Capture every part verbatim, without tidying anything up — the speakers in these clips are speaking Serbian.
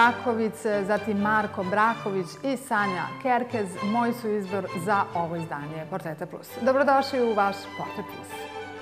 Rakovic, zatim Marko Braković i Sanja Kerkez moji su izbor za ovo izdanje Portreta Plus. Dobrodošli u vaš Portret Plus.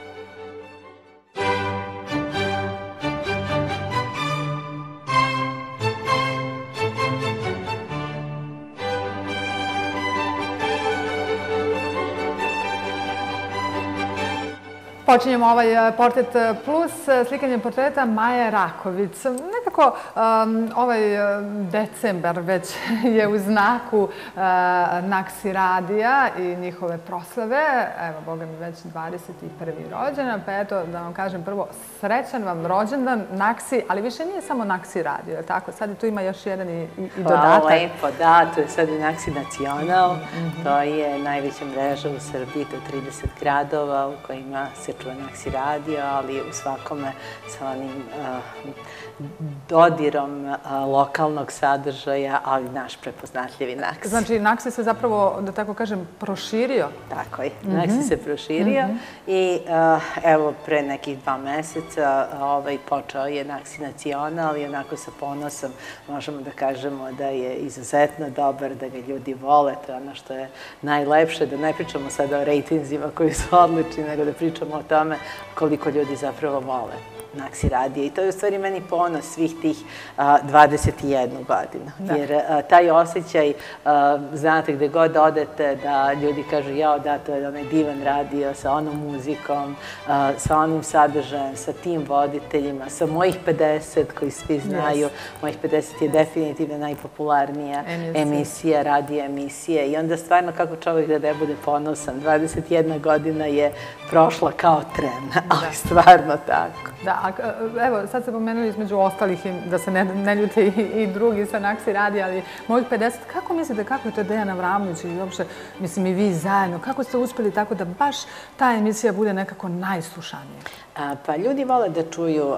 Počinjemo ovaj Portret Plus slikanjem portreta Maje Rakovic. Nekako ovaj decembar već je u znaku Naksi radija i njihove proslave. Evo, boga mi, već dvadeset prvi rođendan, pa eto da vam kažem prvo srećan vam rođendan Naksi, ali više nije samo Naksi radio, je li tako? Sad tu ima još jedan i dodatak. Hvala lepo, da, to je sad Naksi Nacional. To je najveća mreža u Srbiji, to je trideset gradova u kojima se čuva Naksi radio, ali u svakome sa onim dodirom lokalnog sadržaja, ali naš prepoznatljivi Naksi. Znači, Naksi se zapravo, da tako kažem, proširio? Tako je, Naksi se proširio i evo, pre nekih dva meseca počeo je Naksi Nacional i onako sa ponosom možemo da kažemo da je izuzetno dobar, da ga ljudi vole, to je ono što je najlepše, da ne pričamo sada o rejtinzima koji su odlični, nego da pričamo o tome koliko ljudi zapravo vole Naksi radije. I to je u stvari meni ponos svih tih dvadeset jednu godinu. Jer taj osjećaj, znate, gde god odete, da ljudi kažu jao, da, to je onaj divan radio sa onom muzikom, sa onim sadržajem, sa tim voditeljima, sa mojih pedeset koji svi znaju. Mojih pedeset je definitivno najpopularnija emisija, radio emisije. I onda stvarno kako čovjek da ne bude ponosan. dvadeset jedna godina je prošla kao tren, ali stvarno tako. Da, evo, sad ste pomenuli između ostalih da se ne ljute i drugi sa Naksi radi, ali mojih pedeset, kako mislite, kako je to Dejan Avramović i uopšte, mislim i vi zajedno, kako ste uspjeli tako da baš ta emisija bude nekako najslušanija? Pa ljudi vole da čuju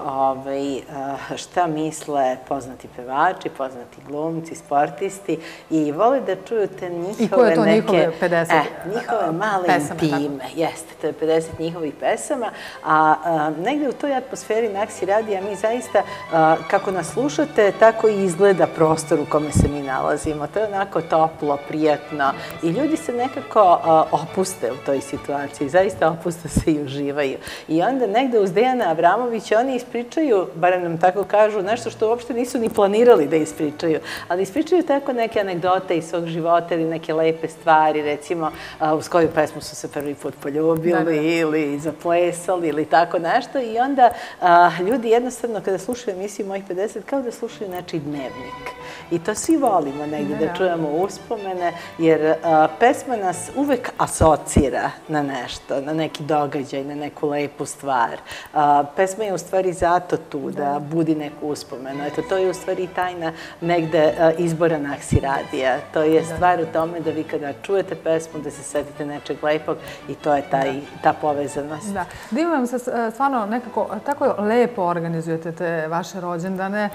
šta misle poznati pevači, poznati glumci, sportisti i vole da čuju te njihove neke... I koje je to njihove pedeset njihove male intime, jeste, to je pedeset njihovih pesama, a negde u toj atmosferi Naksi radija mi zaista, kako nas slušate, tako i izgleda prostor u kome se mi nalazimo. To je onako toplo, prijatno i ljudi se nekako opuste u toj situaciji, zaista opuste se i uživaju. I onda negde uz Dejana Avramovića oni ispričaju, barem nam tako kažu, nešto što uopšte nisu ni planirali da ispričaju, ali ispričaju tako neke anegdote iz svog života ili neke lepe stvari, recimo uz koju pesmu su se prvi put poljubili ili zaplesali ili tako nešto i onda ljudi jednostavno kada slušaju emisiju Mojih pedeset kao da slušaju nečiji dnevnik. I to svi volimo negdje da čujemo uspomene, jer pesma nas uvek asocira na nešto, na neki događaj, na neku lepu stvar. Pesma je u stvari zato tu da budi neku uspomenu. Eto, to je u stvari tajna negde izbora Naksi radija. To je stvar u tome da vi kada čujete pesmu, da se setite nečeg lepog i to je ta povezanost. Da, divujem se stvarno nekako, tako lepo organizujete te vaše rođendane.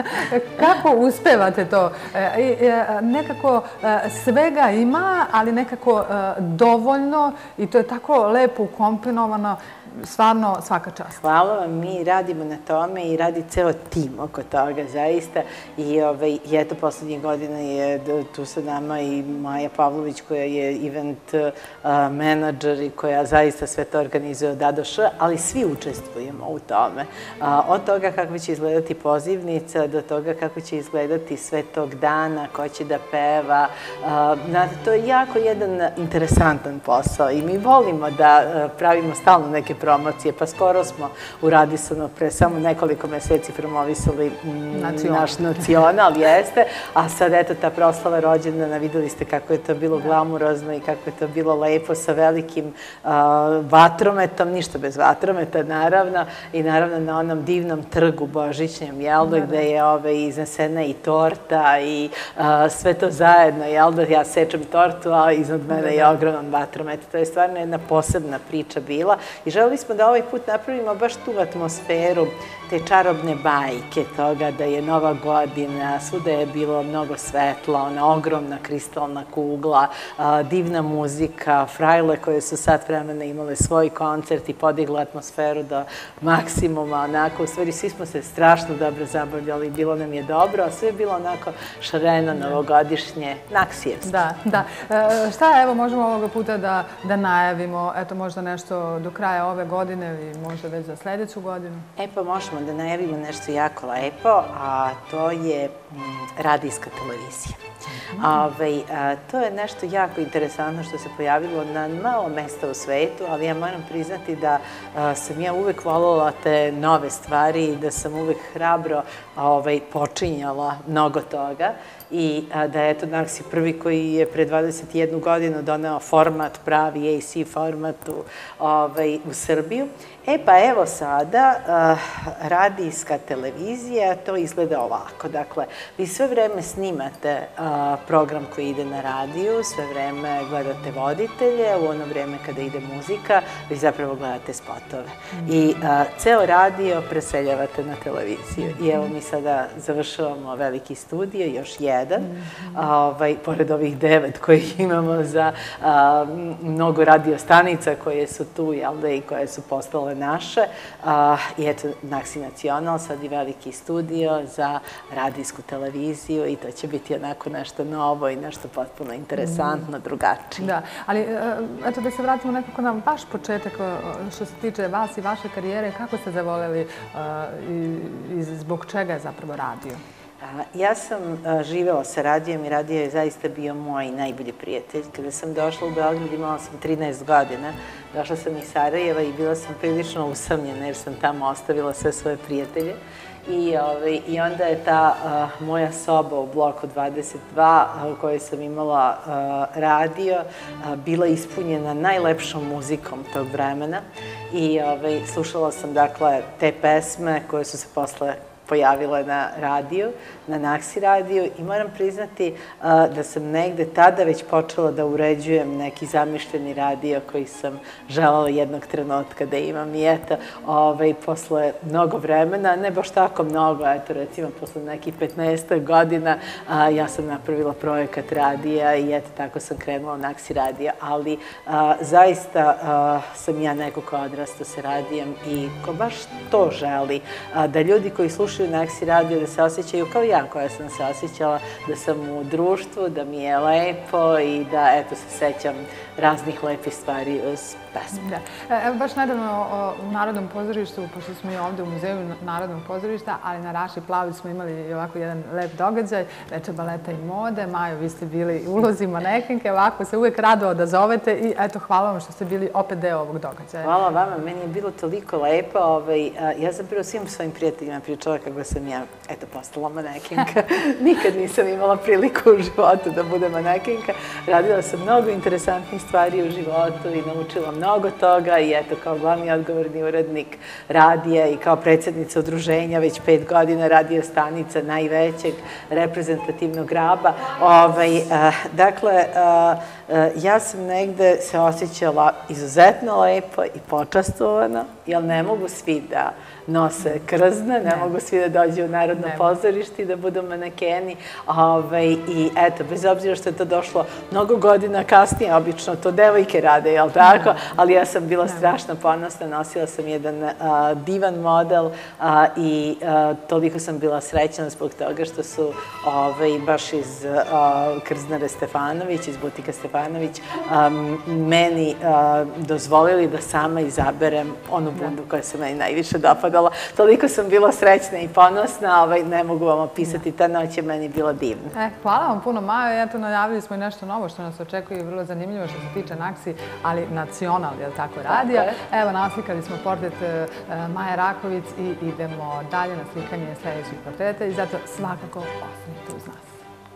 Kako uspevate to? Nekako svega ima, ali nekako dovoljno i to je tako lepo ukomponovano. Stvarno, svaka čast. Hvala vam, mi radimo na tome i radi ceo tim oko toga, zaista. I eto, poslednjih godina je tu sa nama i Maja Pavlović, koja je event menadžer i koja zaista sve to organizuje od A do Š, ali svi učestvujemo u tome. Od toga kako će izgledati pozivnica, do toga kako će izgledati sve tog dana, ko će da peva. Znate, to je jako jedan interesantan posao i mi volimo da pravimo stalno neke promocije, pa skoro smo u Radisonu pre samo nekoliko meseci promovisali naš nacional, jeste, a sad eto ta proslava rođendana, videli ste kako je to bilo glamurozno i kako je to bilo lepo sa velikim vatrometom, ništa bez vatrometa naravno, i naravno na onom divnom trgu božićnjem, jel da, gde je iznesena i torta i sve to zajedno, jel da, ja sečem tortu, a iznad mene je ogroman vatromet. To je stvarno jedna posebna priča bila i želeli smo da ovaj put napravimo baš tu atmosferu te čarobne bajke toga da je Nova godina, svuda je bilo mnogo svetla, ona ogromna kristalna kugla, divna muzika, frajle koje su sat vremena imale svoj koncert i podigla atmosferu do maksimuma, onako, u stvari svi smo se strašno dobro zabavljali, bilo nam je dobro, a sve je bilo onako šareno, novogodišnje, naksijevski. Da, da. Šta, evo, možemo ovoga puta da najavimo, eto, možda nešto do kraja ove godine ili možda već za sljedeću godinu? E pa možemo da najavimo nešto jako lepo, a to je radijska televizija. To je nešto jako interesantno što se pojavilo na malo mesta u svetu, ali ja moram priznati da sam ja uvek voljela te nove stvari i da sam uvek hrabro počinjala mnogo toga i da je to Naksi prvi koji je pre dvadeset jednu godinu doneo format, pravi A C format u Srbiju. E pa evo sada, radijska televizija, to izgleda ovako. Dakle, vi sve vreme snimate program koji ide na radiju, sve vreme gledate voditelje, u ono vreme kada ide muzika, vi zapravo gledate spotove. I ceo radio preseljavate na televiziju. I evo mi sada završavamo veliki studio, još jedan, pored ovih devet koji imamo za mnogo radiostanica koje su tu, jel da, i koje su postale naše. I eto, Naksi Nacional, sad i veliki studio za radijsku televiziju i to će biti onako nešto novo i nešto potpuno interesantno, drugačije. Da, ali eto da se vratimo nekako na vaš početak što se tiče vas i vaše karijere, kako ste zavoljeli i zbog čega je zapravo radio? Ja sam živela sa radijom i radio je zaista bio moj najbolji prijatelj. Kada sam došla u Beograd imala sam trinaest godina. Došla sam iz Sarajeva i bila sam prilično usamljena jer sam tamo ostavila sve svoje prijatelje. I onda je ta moja soba u bloku dvadeset dva u kojoj sam imala radio bila ispunjena najlepšom muzikom tog vremena. I slušala sam dakle te pesme koje su se posle pojavile na radiju, na Naksi radiju i moram priznati da sam negde tada već počela da uređujem neki zamišljeni radio koji sam želela jednog trenutka da imam i eto, posle mnogo vremena, ne baš tako mnogo, eto recimo posle nekih petnaest godina ja sam napravila projekat radija i eto tako sam krenula Naksi radija, ali zaista sam ja neko ko odrasta sa radijem i ko baš to želi, da ljudi koji slušaju Naksi radio da se osjećaju kao ja koja sam se osjećala, da sam u društvu, da mi je lepo i da, eto, se sećam raznih lepih stvari uz pesmu. Evo, baš nedavno u Narodnom pozorištu, pošto smo i ovde u Muzeju Narodnog pozorišta, ali na Raši Plavi smo imali ovako jedan lep događaj, Veče baleta i mode. Majo, vi ste bili u ulozi manekenke, ovako se uvek rado odazovete i eto, hvala vam što ste bili opet deo ovog događaja. Hvala vama, meni je bilo toliko lepo. Ja sam prvo svim svojim prijateljima pričala kako sam ja, eto, postala manekenka. Nikad nisam imala priliku u životu da bude manekenka. Radila sam mnogo interesantnih stvari u životu i naučila mnogo toga i eto, kao glavni odgovorni urednik radija i kao predsjednica udruženja već pet godina radio stanica najvećeg reprezentativnog raba. Dakle, ja sam negde se osjećala izuzetno lepo i počastvovano, jer ne mogu svi da nose krzne, ne mogu svi da dođu u Narodno pozorište i da budu manekeni. I eto, bez obzira što je to došlo mnogo godina kasnije, obično to devojke rade, jel tako? Ali ja sam bila strašno ponosna, nosila sam jedan divan model i toliko sam bila srećna zbog toga što su baš iz Krznare Stefanović, iz butika Stefanović, meni dozvolili da sama izaberem onu bundu koja se meni najviše dopadala. Toliko sam bila srećna i ponosna, ne mogu vam opisati, ta noć je meni bila divna. Hvala vam puno, Majo. Eto, najavili smo i nešto novo što nas očekuje i vrlo zanimljivo što se tiče Naksi, ali Nacional, je li tako, radija. Evo, naslikali smo portret Maje Rakovic i idemo dalje na slikanje sljedećih portreta i zato svakako ostanite uz nas.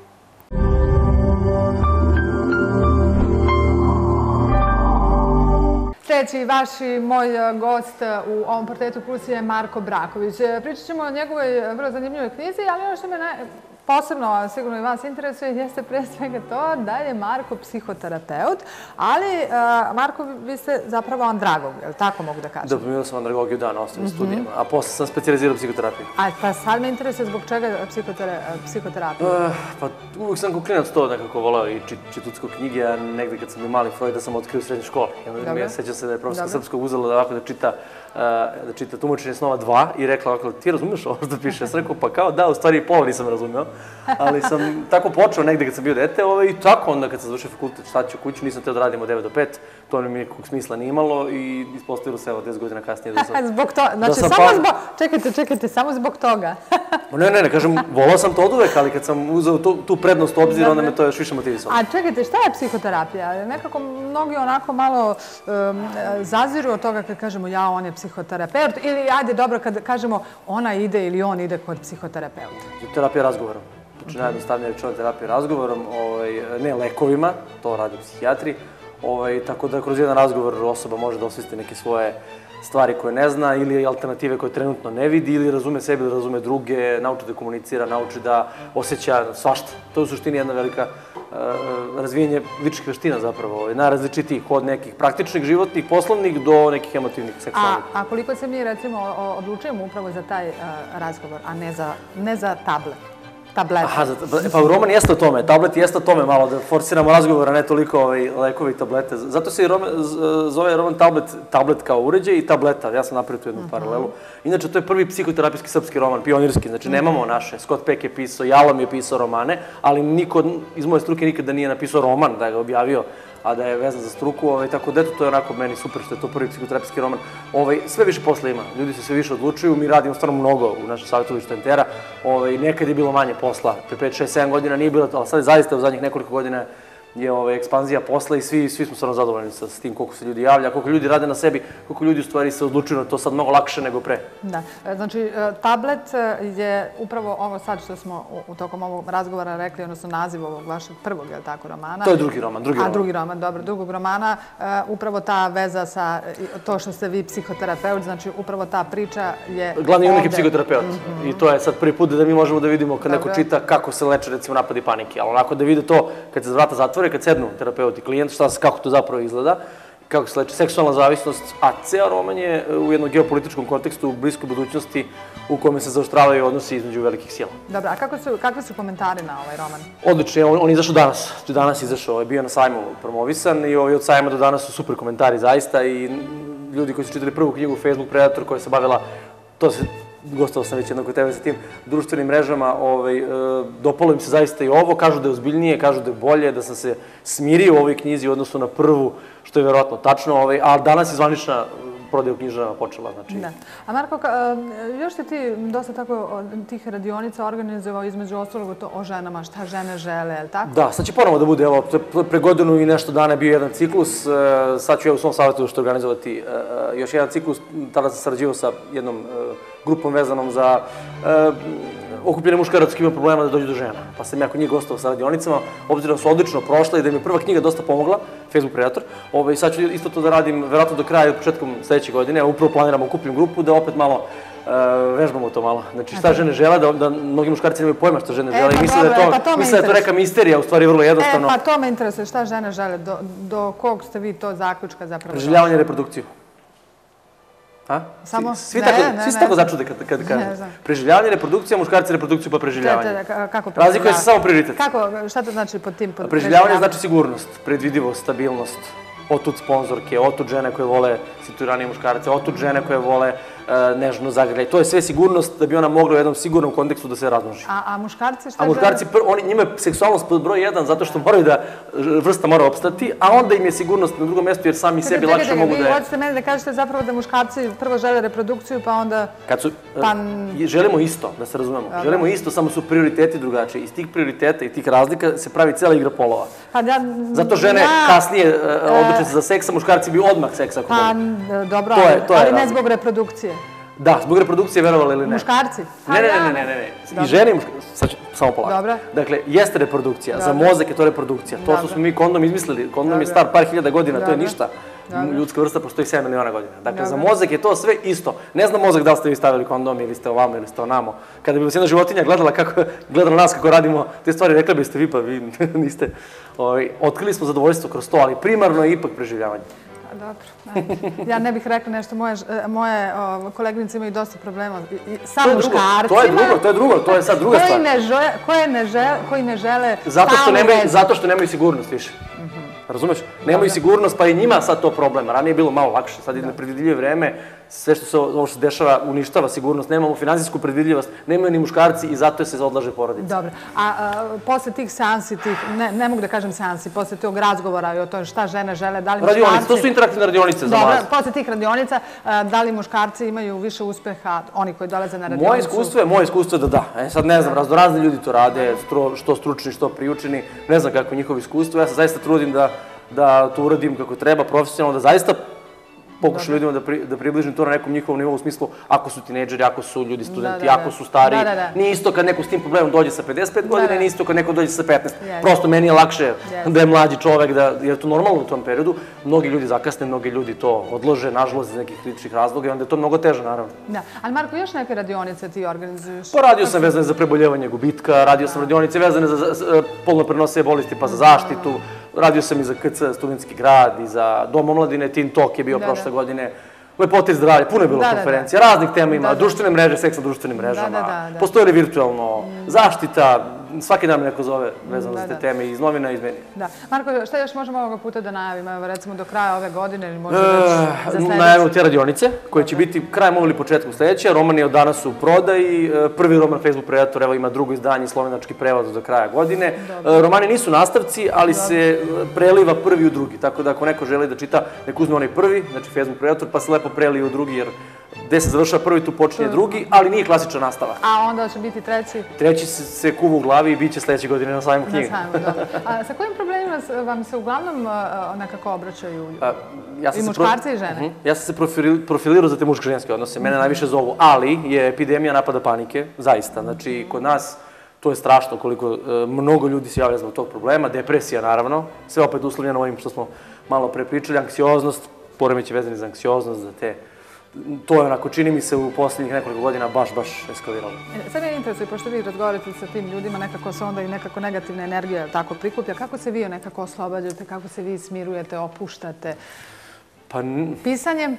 Sljedeći vaš i moj gost u ovom Portretu Plus je Marko Braković. Pričat ćemo o njegovoj vrlo zanimljivoj knjizi, ali ono što me posebno, sigurno i vas interesuje, jeste pre svega to da je Marko psihoterapeut, ali Marko, vi ste zapravo andragog, je li tako mogu da kažem? Da, pomijela sam andragogiju da na osnovnim studijama, a posle sam specijalizirao psihoterapiju. A pa sad me interesuje zbog čega psihoterapiju? Pa uvijek sam kao klinac to nekako volao i čitucko knjige, a negdje kad sam bio mali Freuda sam otkrio u srednjoj školi. Sjećam se da je profesor srpskog uzela da ovako da čita da čita Tumačenje snova dva i rekla ovako, ti razumiješ ovo što piše? Ja sam rekao, pa kao da, u stvari pola nisam razumio, ali sam tako počeo negdje kad sam bio dete i tako onda kad sam završio fakultet, šta ću kuću, nisam teo da radim od devet do pet, to mi nikakvog smisla nije imalo i ispostavilo se evo deset godina kasnije da sam... Zbog toga, znači samo zbog, čekajte, čekajte, samo zbog toga. Ne, ne, ne, kažem, volao sam to od uvek, ali kad sam uzeo tu prednost u obzir, onda me to još više motivisalo. A čekajte, šta je psihoterapija? Nekako mnogi onako malo zaziru od toga kad kažemo ja, on je psihoterapeut, ili ajde dobro kad kažemo ona ide ili on ide kod psihoterapeuta. Terapija razgovorom. Znači najjednostavnije rečeno terapija razgovorom, ne lekovima, to radi psihijatri, tako da kroz jedan razgovor osoba može da osvesti neke svoje stvari koje ne zna ili alternative koje trenutno ne vidi ili razume sebe ili razume druge, nauči da komunicira, nauči da osjeća svašta. To je u suštini jedna velika razvijenje ličnih veština zapravo, najrazličitijih od nekih praktičnih, životnih, poslovnih do nekih emotivnih, seksualnih. A koliko se mi recimo odlučujemo upravo za taj razgovor, a ne za tablet? Tablete. Aha, pa roman jeste o tome, tablet jeste o tome malo, da forsiramo razgovor, a ne toliko lekove i tablete. Zato se i zove roman tablet kao uređaj i tableta, ja sam napravio tu jednu paralelu. Inače, to je prvi psihoterapijski srpski roman, pionirski, znači nemamo naše. Scott Peck je pisao, Jalam je pisao romane, ali niko iz moje struke nikada nije napisao roman da ga objavio, a da je vezan za struku, tako da eto, to je onako meni super što je to prvi psihoterapijski roman. Sve više posla ima, ljudi se sve više odlučuju, mi radimo stvarno mnogo u našem savjetovalištu Entera, nekad je bilo manje posla, pre pet, šest, sedam godina nije bilo to, ali sad je zaista u zadnjih nekoliko godina je ekspanzija posla i svi smo stvarno zadovoljni s tim koliko se ljudi javlja, koliko ljudi rade na sebi, koliko ljudi u stvari se odlučuju na to sad mnogo lakše nego pre. Da, znači tablet je upravo ovo sad što smo u tokom ovog razgovora rekli, odnosno naziv ovog vašeg prvog, je li tako, romana? To je drugi roman, drugi roman. A drugi roman, dobro, drugog romana, upravo ta veza sa to što ste vi psihoterapeut, znači upravo ta priča je ovde. Glavni junak je psihoterapeut i to je sad prvi put da mi možemo da vidimo kad neko čita kako se leče recimo napadi panike, ali onako da vide to kad se vrata zatvore, kad sednu terapeut i klijent, kako to zapravo izgleda, kako se leče seksualna zavisnost, a ceo roman je u jednom geopolitičkom kontekstu u bliskoj budućnosti u kome se zaoštravaju odnosi između velikih sila. Dobro, a kakve su komentari na ovaj roman? Odlično, on je izašao danas, danas je izašao, je bio na sajmu promovisan i od sajma do danas su super komentari zaista i ljudi koji su čitali prvu knjigu Facebook Predator koja se bavila, to se gostao sam već jednog kod tebe sa tim društvenim mrežama, dopalo im se zaista i ovo, kažu da je ozbiljnije, kažu da je bolje, da sam se smirio u ovoj knjizi u odnosu na prvu, što je verovatno tačno, ali danas je zvanična prodaja u knjižarama počela. Da. A Marko, još ste ti dosta tako tih radionica organizovao između ostalog to o ženama, šta žene žele, je li tako? Da, sad će ponovo da bude, evo, pre godinu i nešto dana je bio jedan ciklus, sad ću ja u svom savjetu što organizovati još jedan ciklus, tada sam sarađivao sa jednom grupom vezanom za okupljene muškaraca koji ima problema da dođu do žena. Pa sam ja kod njih gostao sa radionicama, obzirom da su odlično prošle i da mi je prva knjiga dosta pomogla, Facebook Predator. Sad ću isto to da radim, verovatno do kraja, početkom sledeće godine, upravo planiramo okupljenu grupu da opet malo vežbamo to malo. Znači šta žene žele, da mnogi muškarci nemaju pojma šta žene žele i misle da je to neka misterija, u stvari vrlo jednostavno. E, pa to me interesuje, šta žene žele, do kog ste vi to zaključka zapravo? Preživljavanje i reprodukciju. Svi tako začude kad kažem. Preživljavanje, reprodukcija, muškarci, reprodukciju pa preživljavanje. Razlikuje se samo prioritet. Šta to znači pod tim preživljavanjem? Preživljavanje znači sigurnost, predvidivost, stabilnost. Otud sponzorke, otud žene koje vole situiranije muškarce, otud žene koje vole nežno zagrljaj. To je sve sigurnost da bi ona mogla u jednom sigurnom kontekstu da se razmnoži. A muškarci šta žele? A muškarci, njima je seksualnost pod broj jedan zato što moraju da vrsta mora opstati, a onda im je sigurnost na drugom mjestu jer sami sebi lakše mogu da je... Vi hoćete meni da kažete zapravo da muškarci prvo žele reprodukciju pa onda... Želimo isto, da se razumemo. Želimo isto, samo su prioriteti drugačiji. Iz tih prioriteta i tih razlika se pravi cela igra polova. Zato žene kasnije odluče se za seksa, muškarci bi odmah seksa ako mogu. Pa, dobro, ali ne zbog reprodukcije. Da, zbog reprodukcije, verovali ili ne. Muškarci? Ne, ne, ne, ne, ne. I žene i muškarci. Sad ću, samo polako. Dobro. Dakle, jeste reprodukcija. Za mozak je to reprodukcija. To što smo mi kondom izmislili. Kondom je star par hiljada godina, to je ništa. Ljudska vrsta postoji sedam miliona godina. Dakle, za mozak je to sve isto. Ne znam mozak da li ste vi stavili kondom ili ste ovamo ili ste onamo. Kada bi vas jedna životinja gledala kako, gledala nas kako radimo te stvari, rekla biste vi pa vi niste. Otkrili smo zadovoljstvo kroz to, ali primarno je ipak preživljavanje. Dobro. Ja ne bih rekla nešto, moje koleginice imaju dosta problema sa muškarcima. To je drugo, to je drugo, to je sad druga stvar. Koji ne žele stalnu vezu. Zato što nemaju sigurnost više. Razumeš? Nemaju sigurnost, pa i njima sad to problem. Ranije je bilo malo lakše, sad je nepredvidljivo vreme, sve što se ovo što se dešava uništava sigurnost, nemamo finansijsku predvidljivost, nemaju ni muškarci i zato se odlaže porodica. Dobro, a posle tih seansi, ne mogu da kažem seansi, posle tog razgovora i o tome šta žene žele, da li muškarci... Radionice, to su interaktivne radionice za mlaze. Dobro, posle tih radionica, da li muškarci imaju više uspeha, oni koji dolaze na radionicu? Moje iskustvo je, moje iskustvo je da da. E sad ne znam, raznorazni ljudi to rade, što stručni, što priučeni, ne znam kako je njihovo iskustvo. Ja se zaista trudim da da to uradim kako treba, profesionalno, da zaista pokušam ljudima da približim to na nekom njihovom nivou u smislu ako su tinejdžeri, ako su ljudi studenti, ako su stari. Nije isto kad neko s tim problemom dođe sa pedeset pet godina, nije isto kad neko dođe sa petnaest. Prosto meni je lakše da je mlađi čovek, jer je to normalno u tom periodu. Mnogi ljudi zakasne, mnogi ljudi to odlože, nažalost, iz nekih kritičnih razloga i onda je to mnogo teže, naravno. Da, ali Marko, još neke radionice ti organizuješ? Pa radio sam vezane za preboljevanje gubitka, radio sam radionice vezane za polno prenosive bolesti pa za zaštitu. Radio sam i za K C, Studentski grad, i za Dom omladine, Teen Talk je bio prošle godine. Lepote i zdravlje, puno je bilo konferencija, raznih tema ima, društvene mreže, seks na društvenim mrežama, postoje li virtualno, zaštita, svaki dan me neko zove vezano za te teme iz novina i iz medija. Da. Marko, šta još možemo ovoga puta da najavimo, recimo do kraja ove godine ili možda već za sledeće? Najavimo te radionice, koje će biti krajem ili početkom sledeće. Roman je od danas u prodaji, prvi roman Facebook Predator, evo ima drugo izdanje, slovenački prevod do kraja godine. Romani nisu nastavci, ali se preliva prvi u drugi, tako da ako neko želi da čita, nek uzme onaj prvi, znači Facebook Predator, pa se lepo prelije u drugi, jer gde se završava prvi, tu počinje drugi, ali nije klasičan nastavak. A onda će biti treći? Treći se kuva u glavi i bit će sledeće godine na sajmu knjige. Na sajmu, dobro. A sa kojim problemima vam se uglavnom nekako obraćaju i muškarci i žene? Ja sam se profilirao za te muško-ženske odnose, mene najviše zovu, ali je epidemija napada panike, zaista. Znači, kod nas to je strašno koliko mnogo ljudi se javlja zbog tog problema, depresija naravno, sve opet uslovljeno ovim što smo malo pre pričali, anksioznost, poremeći vezani za anksioznost, za te... To je onako, čini mi se u posljednjih nekoliko godina baš, baš eskaliralo. Sad me interesuje, pošto vi razgovarate sa tim ljudima, nekako se onda i nekako negativna energija tako prikuplja. Kako se vi nekako oslobađate, kako se vi smirujete, opuštate? Pisanjem?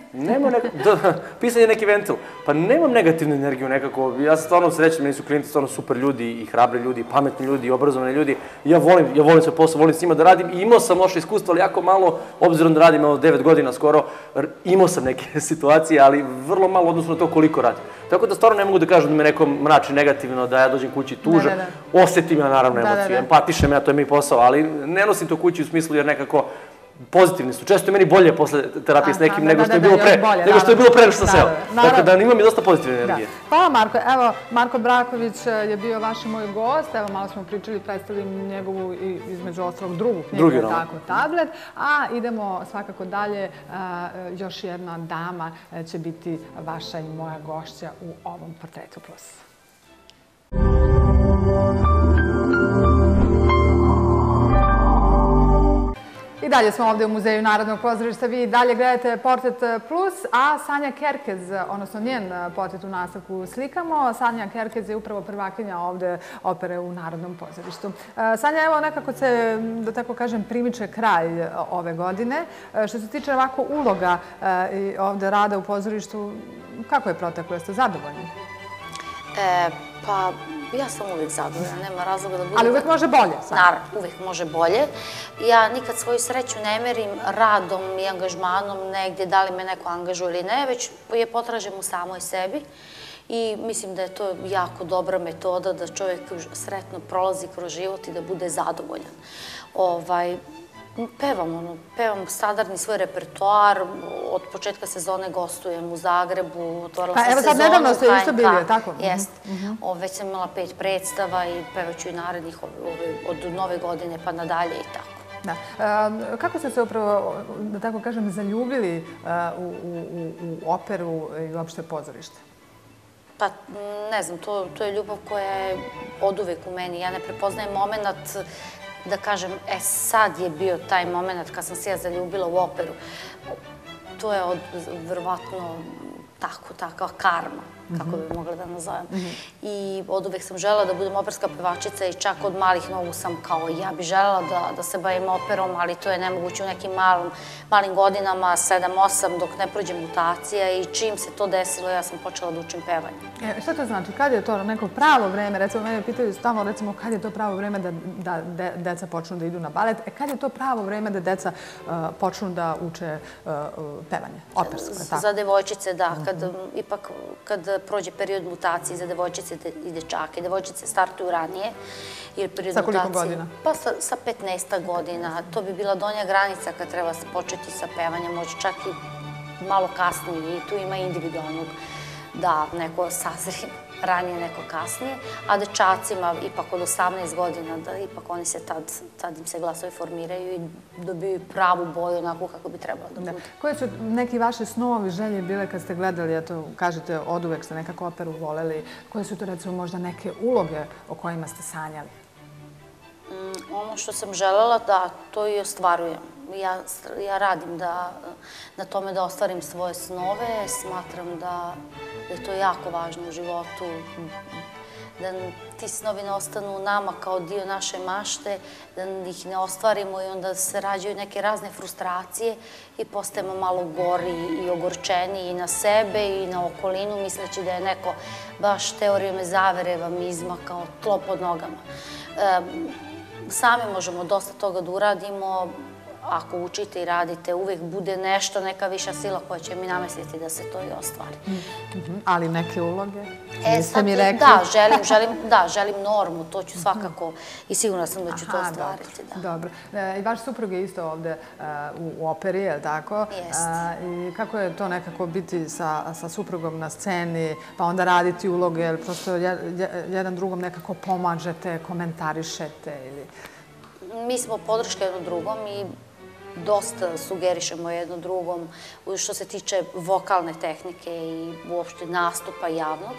Pisanje je neki ventil. Pa nemam negativnu energiju nekako. Ja sam stvarno srećan, meni su klijenti stvarno super ljudi i hrabri ljudi, pametni ljudi, obrazovani ljudi. Ja volim svoj posao, volim s njima da radim i imao sam loše iskustvo, ali jako malo, obzirom da radim evo devet godina skoro, imao sam neke situacije, ali vrlo malo odnosno na to koliko radim. Tako da stvarno ne mogu da kažem da me neko mrači negativno, da ja dođem kući tužan. Osetim ja naravno emociju, empatišem ja, to je mi posao, ali ne nosim to kući u smislu jer nekako pozitivni su. Često je meni bolje posle terapije s nekim nego što je bilo pre, nego što je bilo pre nego što sam seo. Dakle, da imam i dosta pozitivne energije. Hvala Marko. Evo, Marko Braković je bio vaš i moj gost. Evo, malo smo pričali, predstavljam njegovu i između ostalog drugu knjigu, tako, Tablet. A idemo svakako dalje. Još jedna dama će biti vaša i moja gošća u ovom Portretu plus. I dalje smo ovde u Muzeju Narodnog pozorišta. Vi dalje gledate Portret plus, a Sanja Kerkez, odnosno njen portret u nastavku slikamo. Sanja Kerkez je upravo prvakinja ovde opere u Narodnom pozorištu. Sanja, evo nekako se, da tako kažem, primiče kraj ove godine. Što se tiče ovako uloga i ovde rada u pozorištu, kako je proteklo? Jeste zadovoljni? Pa, ja sam uvijek zadovoljna, nema razloga da budem... Ali uvijek može bolje? Naravno, uvijek može bolje. Ja nikad svoju sreću ne merim radom i angažmanom negdje, da li me neko angažuje ili ne, već je potražim u samoj sebi. I mislim da je to jako dobra metoda da čovjek sretno prolazi kroz život i da bude zadovoljan. Ovaj... Pevam, ono, pevam standardni svoj repertoar, od početka sezone gostujem u Zagrebu, otvorila sam sezonu u H N K. Evo sad nedavno ste isto bili, je tako? Jest. Već sam imala pet predstava i pevaću i narednih od nove godine pa nadalje i tako. Kako ste se upravo, da tako kažem, zaljubili u operu i uopšte pozorište? Pa, ne znam, to je ljubav koja je od uvek u meni. Ja ne prepoznajem moment da kažem, e sad je bio taj moment kad sam se ja zaljubila u operu. To je verovatno tako, takva karma, kako bi mogla da nazovem. I od uvek sam želela da budem operska pevačica i čak od malih nogu sam kao ja bi želela da se bavim operom, ali to je nemoguće u nekim malim godinama, sedam osam, dok ne prođe mutacija i čim se to desilo, ja sam počela da učim pevanje. Šta to znači? Kad je to neko pravo vreme? Recimo, mene pitaju stalno, recimo, kad je to pravo vreme da deca počnu da idu na balet? E, kad je to pravo vreme da deca počnu da uče pevanje, opersko? Za devojčice, da. Ipak, kad prođe period mutacije za devojčice i dečake. Devojčice startuju ranije. Sa koliko godina? Pa sa petnaest godina. To bi bila donja granica kad treba početi sa pevanjem. Može čak i malo kasnije i tu ima individualnog da neko sazri ranije, neko kasnije. A dečacima ipak od osamnaest godina da ipak oni se tad, tad im se glasovi formiraju i dobiju pravu boju onako kako bi trebalo da bude. Koje su neki vaše snovi, želje bile kad ste gledali, eto, kažete, od uvek ste nekako operu voleli, koje su to recimo možda neke uloge o kojima ste sanjali? Ono što sam želela, da, to i ostvarujem. Ja radim na tome da ostvarim svoje snove, smatram da je to jako važno u životu, da ti snovi ne ostanu nama kao dio naše mašte, da ih ne ostvarimo i onda se rađaju neke razne frustracije i postajemo malo gori i ogorčeni i na sebe i na okolinu, misleći da je neko baš teorijom zavere vam izmakao tlo pod nogama. Sami možemo dosta toga da uradimo. Ako učite i radite, uvek bude nešto, neka viša sila koja će mi namestiti da se to i ostvari. Ali neke uloge? Da, da, želim normu, to ću svakako i sigurna sam da ću to ostvariti. Dobro. I vaš suprug je isto ovde u operi, je li tako? Jeste. I kako je to nekako biti sa suprugom na sceni, pa onda raditi uloge, jer prosto jedan drugom nekako pomažete, komentarišete ili... Mi smo podrška jedno drugom i dosta sugerišemo jedno drugom što se tiče vokalne tehnike i uopšte nastupa javnog.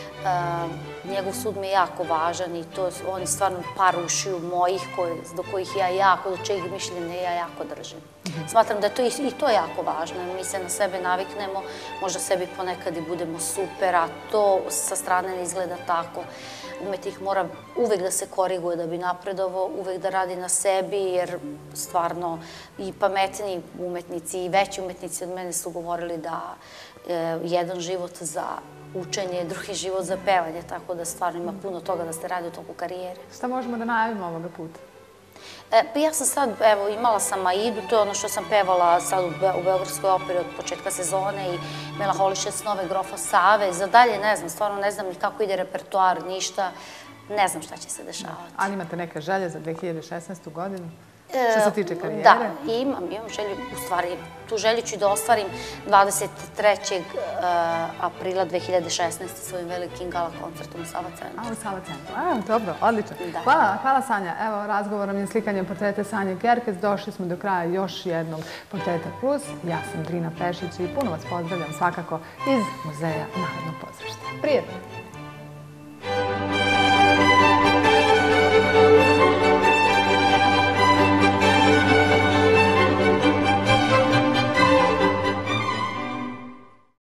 Njegov sud mi je jako važan i on je stvarno par ušiju mojih do kojih ja jako, do čijeg mišljenja ja jako držim. Smatram da je i to jako važno. Mi se na sebe naviknemo, možda sebi ponekad i budemo super, a to sa strane ne izgleda tako. Umetnik mora uvek da se koriguje da bi napredovao, uvek da radi na sebi, jer stvarno i pametni umetnici i veći umetnici od mene su govorili da jedan život za učenje, drugi život za pevanje, tako da stvarno ima puno toga da ste radi u toku karijere. Šta možemo da najavimo ovoga puta? Pa ja sam sad, evo, imala sam Aidu, to je ono što sam pevala sad u Beogradskoj operi od početka sezone i Melaholiše snove grofa Save. Za dalje ne znam, stvarno ne znam ni kako ide repertoar, ništa, ne znam šta će se dešavati. Ali imate neke želje za dve hiljade šesnaestu godinu? Što se tiče karijere? Da, imam, imam želju, u stvari, tu želju ću da ostvarim dvadeset trećeg aprila dve hiljade šesnaeste. svojim velikim gala koncertom u Sava centru. A, u Sava centru. A, dobro, odlično. Hvala, hvala Sanja. Evo, razgovorom i slikanjem portrete Sanje Kerkez došli smo do kraja još jednog Portreta Plus. Ja sam Drina Pešić i puno vas pozdravljam svakako iz Muzeja Narodnog pozorišta. Prijetno!